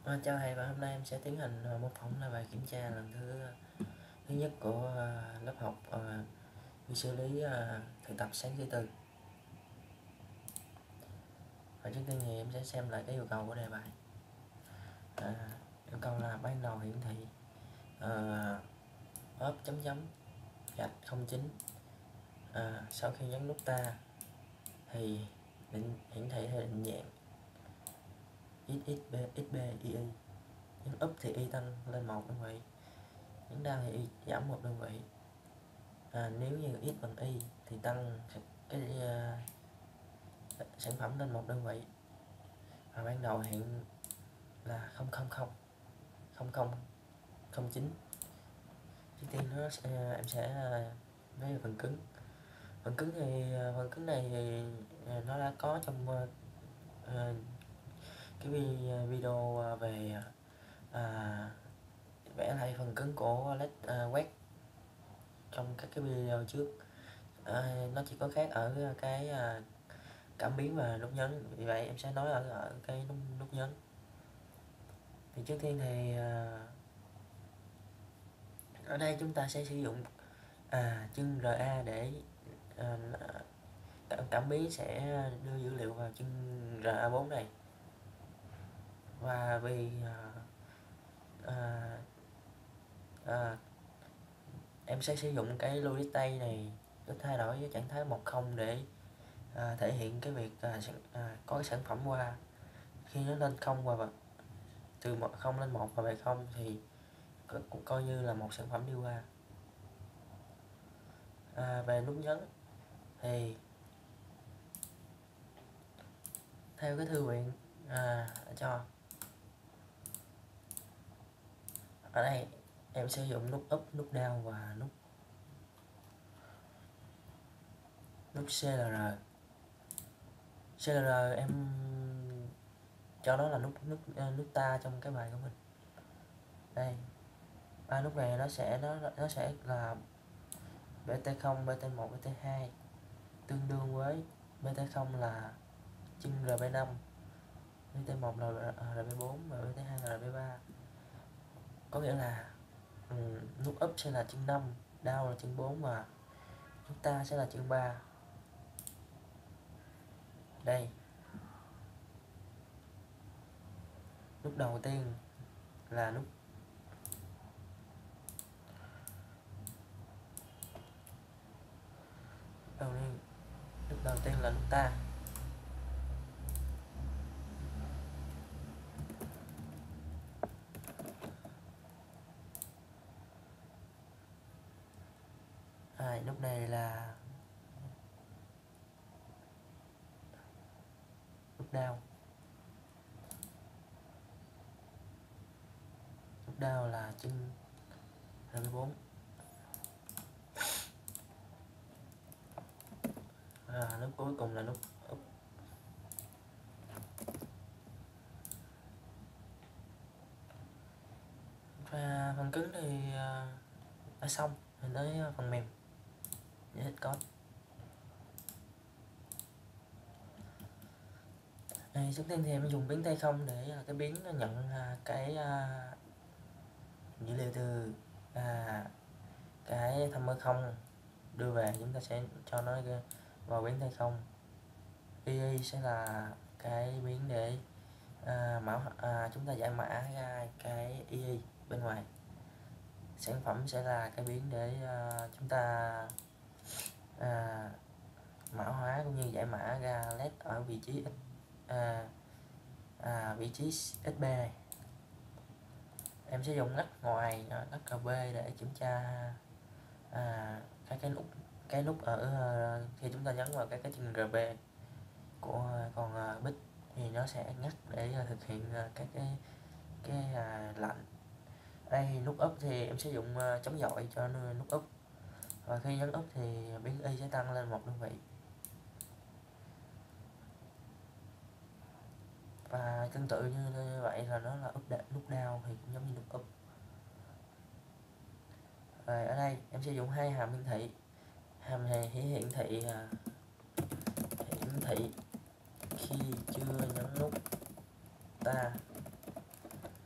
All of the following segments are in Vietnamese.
Chào thầy, và hôm nay em sẽ tiến hành mô phỏng là bài kiểm tra lần thứ nhất của lớp học vi xử lý thực tập sáng thứ tư. Và trước tiên thì em sẽ xem lại cái yêu cầu của đề bài. Yêu cầu là ban đầu hiển thị ốp chấm chấm gạch 09. Sau khi nhấn nút ta thì hiển thị theo định dạng xxb xb y. Nhấn up thì y tăng lên 1 đơn vị, nhấn down thì y giảm 1 đơn vị. Nếu như x bằng y thì tăng cái sản phẩm lên 1 đơn vị. Và ban đầu hiện là 0000009. Trước tiên em sẽ nói về phần cứng. Phần cứng này thì nó đã có trong cái video về vẽ lại phần cứng của LED quét trong các cái video trước. Nó chỉ có khác ở cái cảm biến và nút nhấn, vì vậy em sẽ nói ở cái nút nhấn. Thì trước tiên thì ở đây chúng ta sẽ sử dụng chân RA để cảm biến sẽ đưa dữ liệu vào chân RA4 này. Và vì em sẽ sử dụng cái logic tay này để thay đổi với trạng thái 10 để thể hiện cái việc có cái sản phẩm qua. Khi nó lên 0 và từ 0 lên 1 và về 0 thì cũng coi như là một sản phẩm đi qua. Về nút nhấn thì theo cái thư viện cho ở đây em sử dụng nút up, nút down và nút CLR. CLR em cho nó là nút ta trong cái bài của mình. Đây, ba nút này nó sẽ là BT0, BT1, BT2 tương đương với BT0 là chân RB5, BT1 là RB4 và BT2 là RB3. Có nghĩa là nút up sẽ là chân 5, down là chân 4 và nút ta sẽ là chân 3. Đây, nút đầu tiên là nút đầu tiên là nút ta. Nút này là nút down. Nút down là chân RB4. Nút cuối cùng là nút up. Và phần cứng thì đã xong, mình tới phần mềm giải thích code. Trước tiên thì em dùng biến tay không để cái biến nó nhận cái dữ liệu từ cái thăm không đưa về, chúng ta sẽ cho nó vào biến tay không. EE sẽ là cái biến để chúng ta giải mã ra cái EE bên ngoài. Sản phẩm sẽ là cái biến để chúng ta mã hóa cũng như giải mã ra LED ở vị trí SB này. Em sẽ dùng ngắt ngoài ngắt RB để kiểm tra cái nút ở khi chúng ta nhấn vào cái chân RB của con bit thì nó sẽ ngắt để thực hiện các cái lệnh. Đây, nút up thì em sử dụng chống dội cho nút up, và khi nhấn up thì biến y sẽ tăng lên 1 đơn vị. Và tương tự như vậy là nó là nút down thì cũng giống như nút up. Rồi ở đây em sử dụng hai hàm hiển thị. Hàm này hiển thị khi chưa nhấn nút ta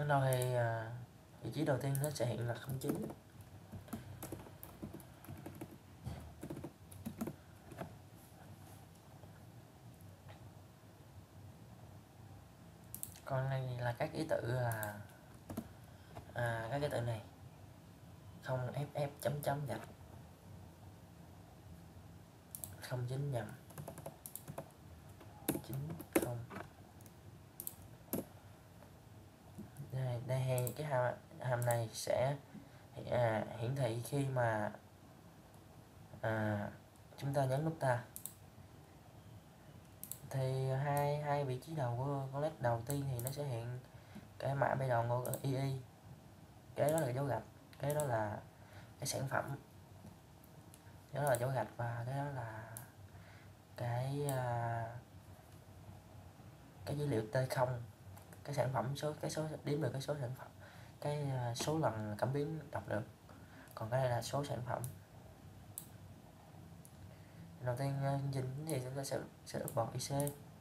Ban đầu thì vị trí đầu tiên nó sẽ hiện là 09. Còn này là các ký tự là các ký tự này không ff chấm chấm gạch 09 nhầm 90. Đây cái hàm này sẽ hiển thị khi mà chúng ta nhấn nút ta. Thì hai vị trí đầu của con led đầu tiên thì nó sẽ hiện cái mã bay đầu của y, cái đó là dấu gạch, cái đó là cái sản phẩm, cái đó là dấu gạch, và cái đó là cái dữ liệu T0, cái sản phẩm cái số đếm được cái số sản phẩm, cái số lần cảm biến đọc được. Còn cái này là số sản phẩm. Đầu tiên chương trình thì chúng ta sẽ setup bọt IC,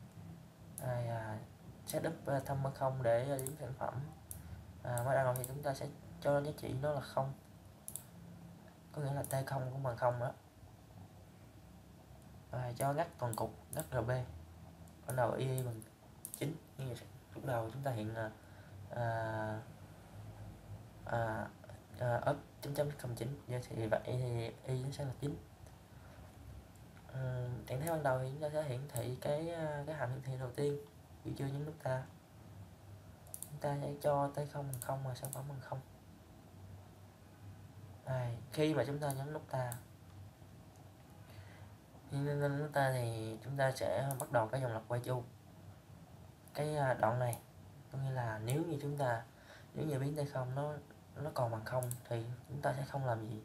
setup thăm mơ không để đếm sản phẩm. Bắt đầu thì chúng ta sẽ cho giá trị nó là 0, có nghĩa là T0 cũng bằng 0 đó. Cho ngắt toàn cục ngắt RB, bắt đầu y bằng 9. Như vậy lúc đầu chúng ta hiện up chấm chấm 09, thì vậy thì y nó sẽ là 9. Trạng thái ban đầu thì chúng ta sẽ hiển thị cái hàm hiển thị đầu tiên vì chưa nhấn nút ta. Chúng ta sẽ cho T0 bằng 0 và sản phẩm bằng 0. Khi mà chúng ta nhấn nút ta thì chúng ta sẽ bắt đầu cái dòng lặp quay chu. Cái đoạn này có nghĩa là nếu như biến T0 nó còn bằng 0 thì chúng ta sẽ không làm gì.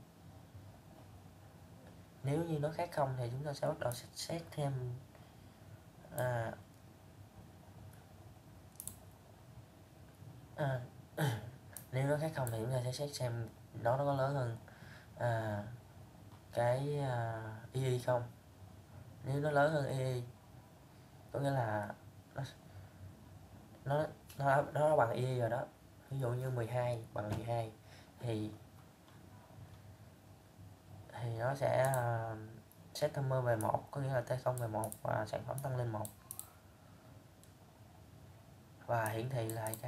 Nếu như nó khác 0 thì chúng ta sẽ bắt đầu xét thêm nếu nó khác 0 thì chúng ta sẽ xét xem nó có lớn hơn cái y không. Nếu nó lớn hơn y có nghĩa là nó bằng y rồi đó. Ví dụ như 12 bằng 12 thì nó sẽ set timer về 1, có nghĩa là T0 về 1 và sản phẩm tăng lên 1, và hiển thị lại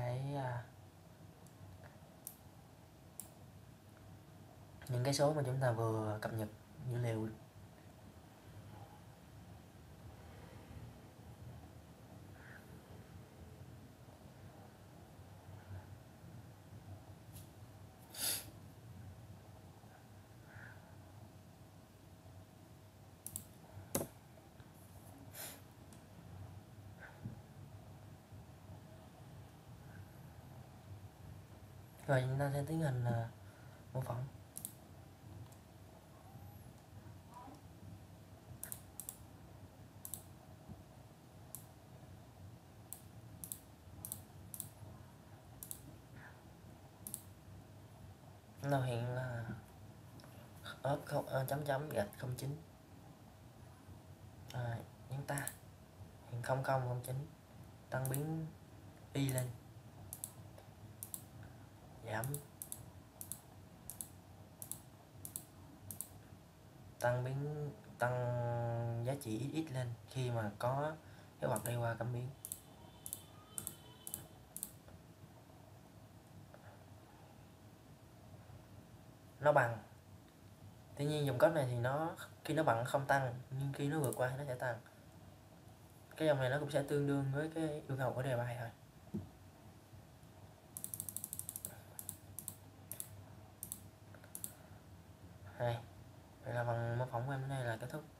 những cái số mà chúng ta vừa cập nhật dữ liệu. Rồi chúng ta sẽ tiến hành mô phỏng. Nó hiện là chấm chấm gạch 09, nhấn ta hiện 0009, tăng biến y lên, giảm, tăng giá trị x lên khi mà có cái hoạt đi qua cảm biến. Nó bằng, tuy nhiên dòng cấp này thì khi nó bằng không tăng, nhưng khi nó vượt qua thì nó sẽ tăng. Cái dòng này nó cũng sẽ tương đương với cái yêu cầu của đề bài thôi. Vậy là phần mô phỏng của em này là kết thúc.